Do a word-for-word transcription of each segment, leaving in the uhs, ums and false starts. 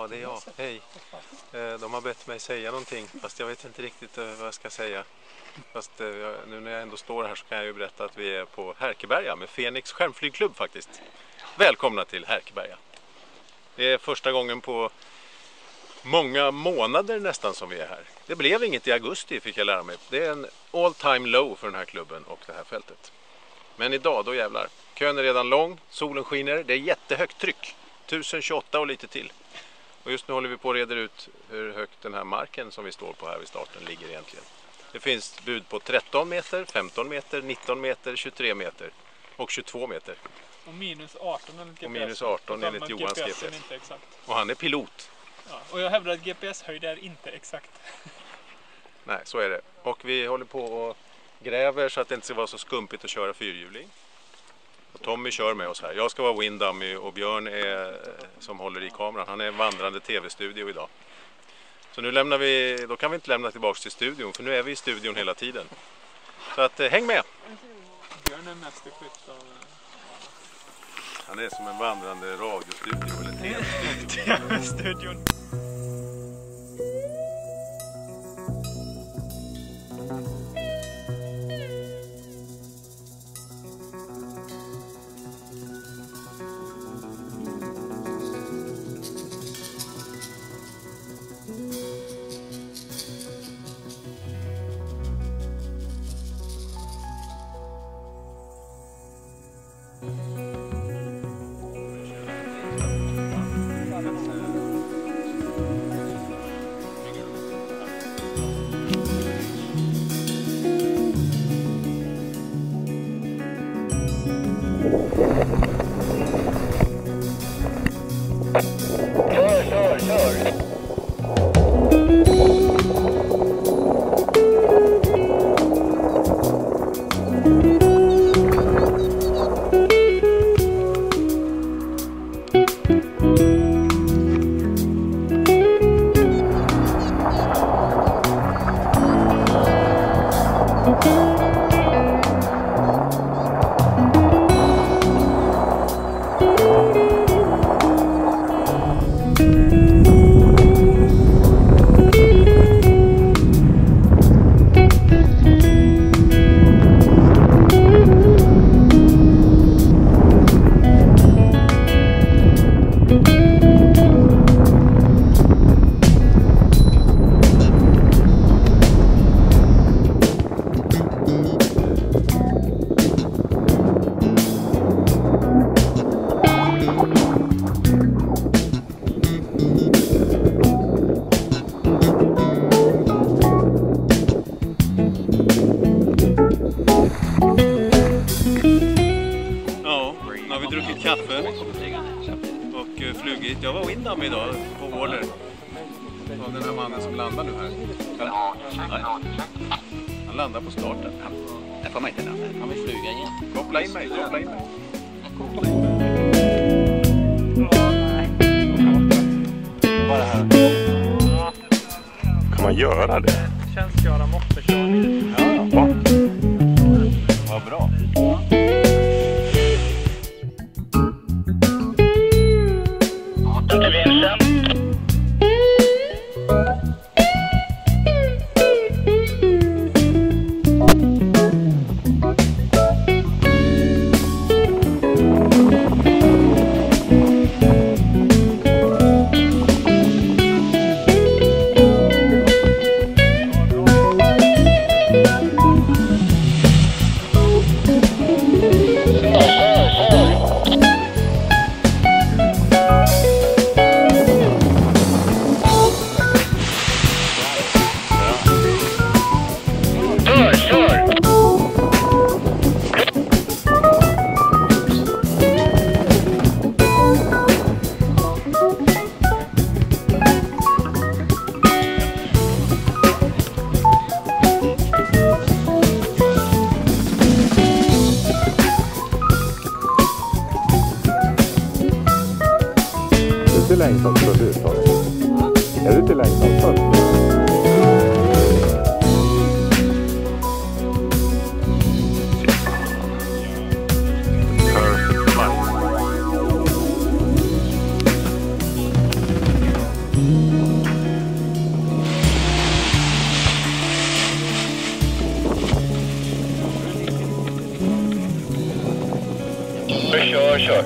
Ja, det är jag. Hej. De har bett mig säga någonting, fast jag vet inte riktigt vad jag ska säga. Fast nu när jag ändå står här så kan jag ju berätta att vi är på Härkeberga med Fenix skärmflygklubb faktiskt. Välkomna till Härkeberga. Det är första gången på många månader nästan som vi är här. Det blev inget i augusti, fick jag lära mig. Det är en all time low för den här klubben och det här fältet. Men idag, då jävlar. Kön är redan lång, solen skiner, det är jättehögt tryck. tusen tjugoåtta och lite till. Och just nu håller vi på att reda ut hur högt den här marken som vi står på här vid starten ligger egentligen. Det finns bud på tretton meter, femton meter, nitton meter, tjugotre meter och tjugotvå meter. Och minus arton enligt G P S. Och minus arton enligt Johans G P S. Inte exakt. Och han är pilot. Ja, och jag hävdar att G P S-höjd är inte exakt. Nej, så är det. Och vi håller på och gräver så att det inte ska vara så skumpigt att köra fyrhjuling. Och Tommy kör med oss här. Jag ska vara winddummy och Björn är som håller i kameran. Han är en vandrande tv-studio idag. Så nu lämnar vi, då kan vi inte lämna tillbaka till studion, för nu är vi i studion hela tiden. Så att eh, häng med! Björn är mest i skytt av... Han är som en vandrande radiostudio eller tv-studio. tv-studion. Kör, kör, kör! Kaffe och flugit. Jag var winddummy idag på order av den här mannen som landar nu här. Nej. Han landar på starten. Det får man inte landa. Han vill flyga igen. Koppla in mig, koppla in mig. Koppla in mig. Bara här. Kan man göra det? Tjänstgöra moppekörning. Ja, vad bra. till längtan för uttaget? Är du till längtan för? Kristoffer, kör, kör.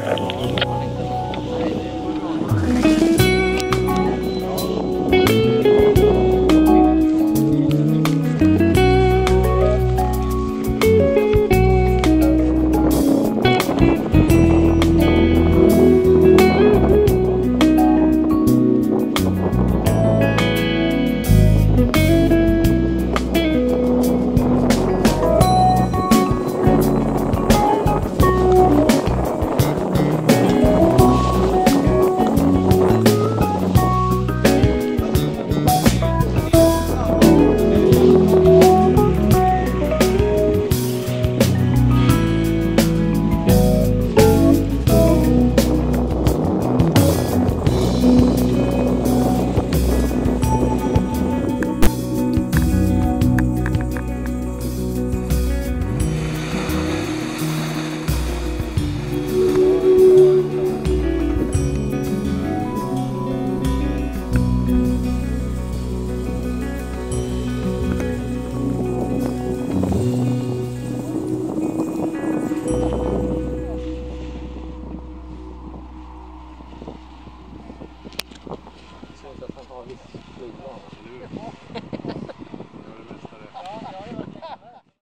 Det ser ut att han har viss flygplan.